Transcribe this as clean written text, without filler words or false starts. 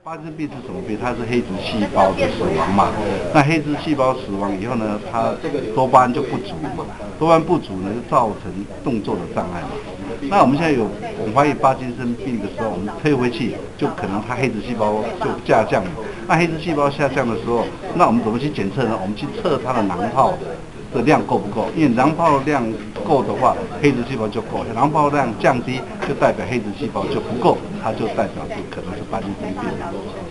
帕金森病是什么病？它是黑质细胞的死亡嘛。那黑质细胞死亡以后呢，它多巴胺就不足嘛，多巴胺不足呢，就造成动作的障碍嘛。那我们现在我们怀疑帕金森病的时候，我们推回去就可能它黑质细胞就下降了。那黑质细胞下降的时候，那我们怎么去检测呢？我们去测它的囊泡的量够不够？因为囊泡量够的话，黑质细胞就够；囊泡量降低，就代表黑质细胞就不够，它就代表是可能是帕金森病。